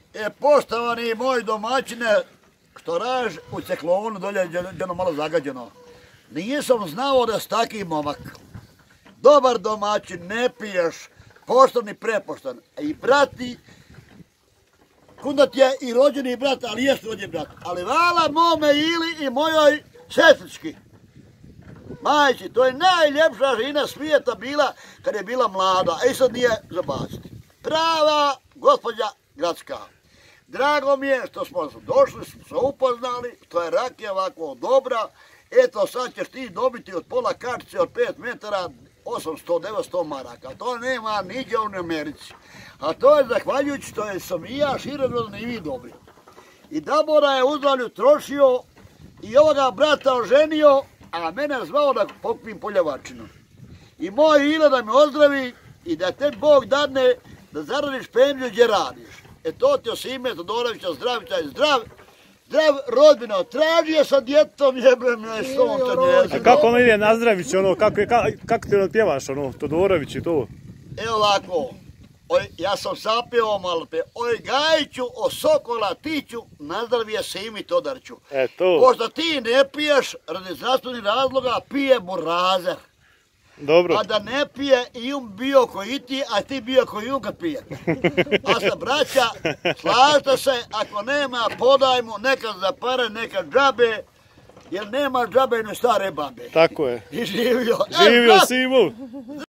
Poštovani moji domaćine, što radiš u ciklonu, dolje je malo zagađeno. Nisam znao da si taki momak. Dobar domaćin, ne piješ, poštan i prepoštan. I brati, kuda ti je i rođeni brat, ali jest rođeni brat. Ali vala mome ili i mojoj sestrički. Majci, to je najljepša žena svijeta bila kad je bila mlada, a i sad nije zabaciti. Prava gospođa gradska. Drago mi je što smo došli, smo se upoznali, što je rakija ovako dobra. Eto, sad ćeš ti dobiti od pola kartice od 5 metara 800-900 maraka. To nema niđe u Americi. A to je zahvaljujući što sam i ja širorodno i vi dobri. I Dabora je uzvalju trošio i ovoga brata oženio, a mene zvao da pokupim poljavačinu. I moj ilo da me ozdravi i da te Bog dadne da zaradiš penziju gdje radiš. E to ti Osime Todorovića Zdravića je zdrav rodbina. Traži je sa djetom, jebem je sonce njezino. A kako ono ide Nazdravić, ono, kako ti ono pjevaš, ono, Todorović i to? Evo ovako, ja sam sapjevao malo pe, oj Gajiću, o Sokola tiću, nazdravije Simi Todoriću. E to. Pošto ti ne piješ, radi zdravstvenih razloga, pije Burazer. Dobro. A da ne pije i bio koji ti, a ti bio koji kad pije. A sa braća, slažite se, ako nema, podaj mu nekad za pare, nekad džabe, jer nema džabe ni stare babe. Tako je. I živio. Živio Simo.